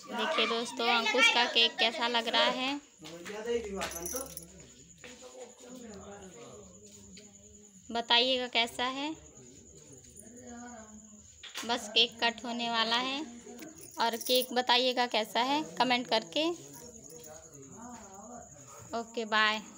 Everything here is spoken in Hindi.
देखिए दोस्तों, अंकुश का केक कैसा लग रहा है। बताइएगा कैसा है। बस केक कट होने वाला है और केक बताइएगा कैसा है कमेंट करके। Okay bye.